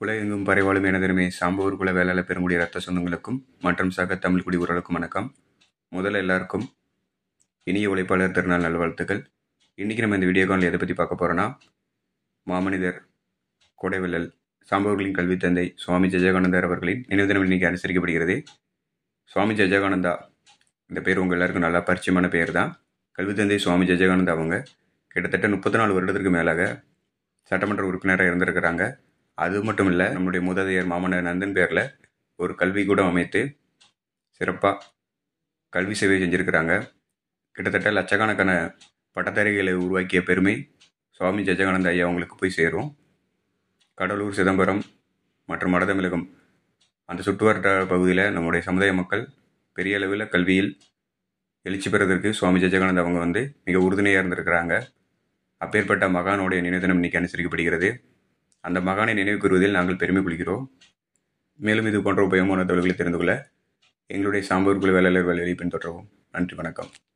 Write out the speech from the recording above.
உலகெங்கும் பறைவாழும் எனதருமை சாம்பூர் குல வேளாளர் பெருங்குடி ரத்த சொந்தங்களுக்கும் மற்றும் சக தமிழ் குடி உறவுகளுக்கும் வணக்கம். முதல்ல எல்லாருக்கும் இனிய உழைப்பாளர் திருநாள் நல்வாழ்த்துக்கள். இன்றைக்கி நம்ம இந்த வீடியோ காலில் எதை பற்றி பார்க்க போகிறோன்னா, மாமனிதர் கொடைவள்ளல் சாம்பவர்களின் கல்வி தந்தை சுவாமி ஜெயகானந்தர் அவர்களின் நினைவு தினம் இன்றைக்கி அனுசரிக்கப்படுகிறது. சுவாமி ஜெயகானந்தா இந்த பேர் உங்கள் எல்லாருக்கும் நல்லா பரிச்சயமான பேர் தான். கல்வி தந்தை சுவாமி ஜெயகானந்தா அவங்க கிட்டத்தட்ட 34 வருடத்திற்கு மேலாக சட்டமன்ற உறுப்பினராக இருந்திருக்கிறாங்க. அது மட்டும் இல்லை, நம்முடைய மூதாதையர் மாமன்னர் நந்தன் பேரில் ஒரு கல்வி கூடம் அமைத்து சிறப்பாக கல்வி சேவை செஞ்சுருக்கிறாங்க. கிட்டத்தட்ட லட்சக்கணக்கான பட்டதாரிகளை உருவாக்கிய பெருமை சுவாமி ஜெயகானந்த ஐயா அவங்களுக்கு போய் சேரும். கடலூர், சிதம்பரம் மற்றும் வடதமிழகம் அந்த சுற்றுவட்டார பகுதியில் நம்முடைய சமுதாய மக்கள் பெரிய அளவில் கல்வியில் எழுச்சி பெறுவதற்கு சுவாமி ஜெயகானந்த அவங்க மிக உறுதுணையாக இருந்திருக்கிறாங்க. அப்பேற்பட்ட மகானுடைய நினைவு தினம் இன்றைக்கி அனுசரிக்கப்படுகிறது. அந்த மகானை நினைவு கூறுவதில் நாங்கள் பெருமை கொள்கிறோம். மேலும் இது போன்ற உபயோகமான தகவல்களை தெரிந்து கொள்ள எங்களுடைய சாம்பூர் குல வேளாளர் வேலையை பின்பற்றவும். நன்றி, வணக்கம்.